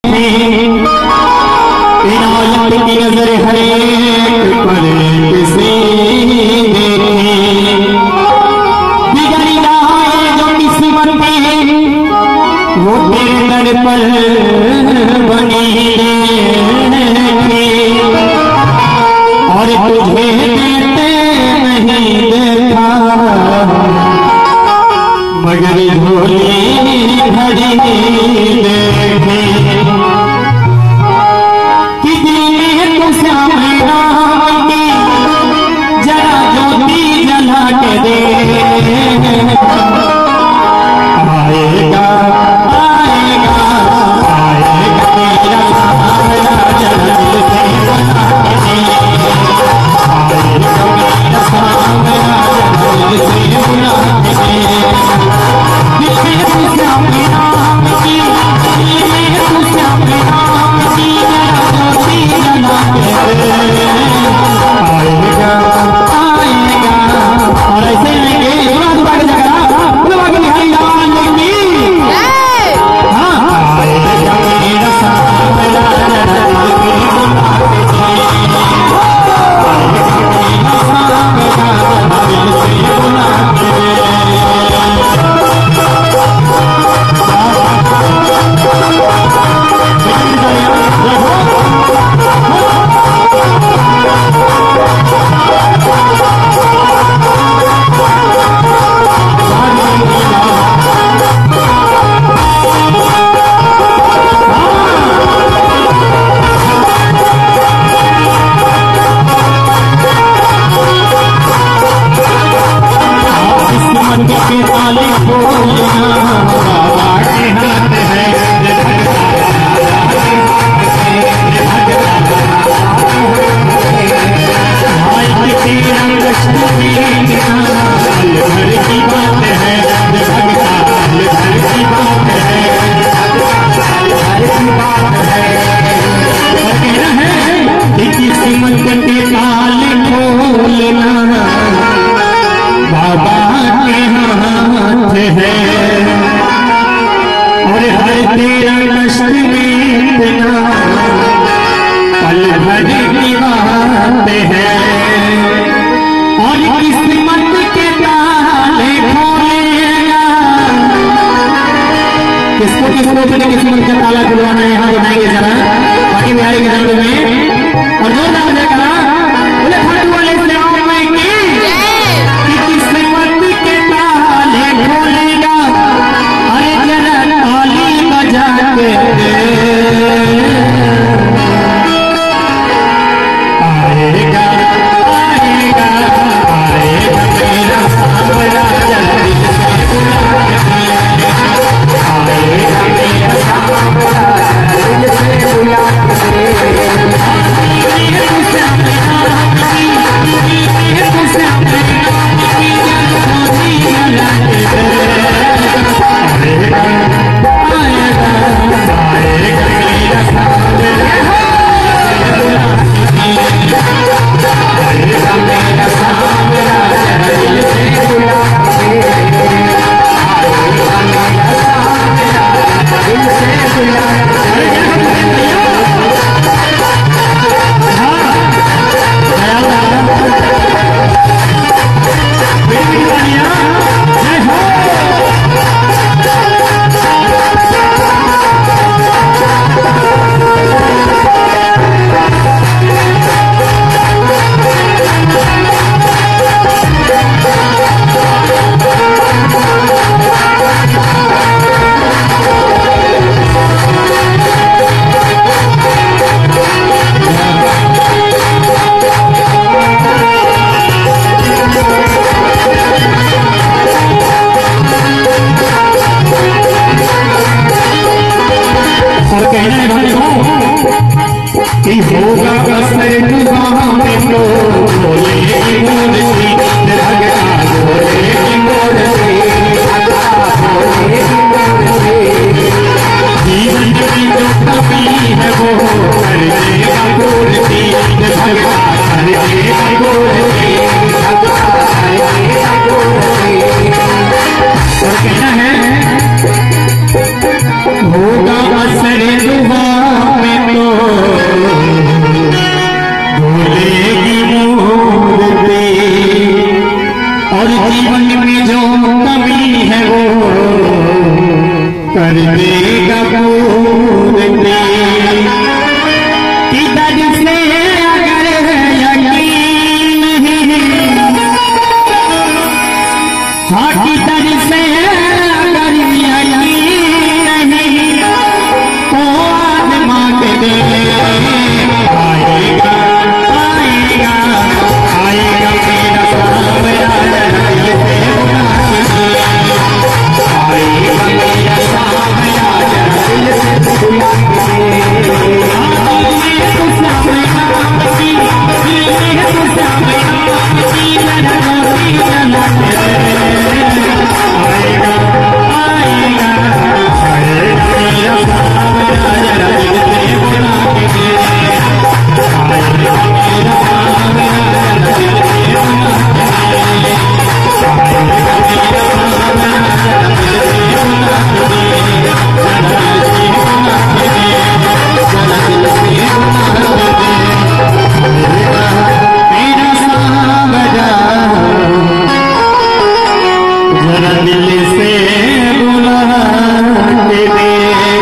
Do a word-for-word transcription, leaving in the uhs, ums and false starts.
इनायत की नजर हर एक पर किसी देखे बिगड़ी जाए जो किस्मत में वो तेरे दर पर बनी और तुझे देते नहीं देखा मगर झोली भरी देखे जरा ज्योति जला के दे आएगा आएगा आएगा तेरा सामना जल्दी से बना के दे आएगा मेरा सामना जल्दी से बना के दे जिसे तुझसे अपने नाम की जिसे तुझसे अपने नाम की जरा ज्योति जला के दे आएगा आएगा और ऐसे लेंगे दुआ दुआ की जगह दुआ की निहारी लाल लेंगी हाँ आएगा मेरा सामना जल्दी से बना के दे आएगा मेरा सामना जल्दी से बना के दे के ताले खोलना बाबा के हाथ है भाई की रंग लक्ष्मी घर की बात है घर की बात है घर की बात है कहना है किस्मत के ताले खोलना बाबा के हाथ है और हर तेरा नशर में इतना पल भर की बात है और किस्मत के ताले खोलेगा किसको किसको अपने किस्मत का ताला खुलवाना है यहाँ बनाएंगे जरा बाकी बिहारी के जन्म में और जो ना करा बोले फट वाले से आएगा आएगा आएगा मेरा सामना जल्दी से आएगा मेरा सामना जल्दी से बुला के तुझसे अपने नाम की तुझसे अपने नाम की ज्योति जला के दे आएगा आएगा आएगा मेरा सामना आएगा मेरा सामना जल्दी से बुला के आएगा मेरा सामना दिल से बुला के हाँ ख्याल रहा बेटी बनिया जय हो और कहना है भाई कि होगा कसर निगाह में तो बोले की मोर सी भगता बोले की मोर सी भगता बोले की मोर सी जीवन की जो कमी है वो कर देगा पूर्ति भगता कर देगा पूर्ति भगता कर देगा पूर्ति और कहना है होगा असर दुआ जरा दिल से बुला के दे।